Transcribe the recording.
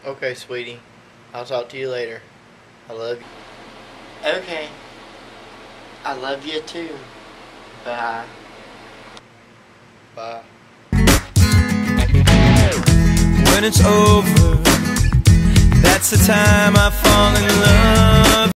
Okay, sweetie. I'll talk to you later. I love you. Okay. I love you too. Bye. Bye. When it's over, that's the time I fall in love.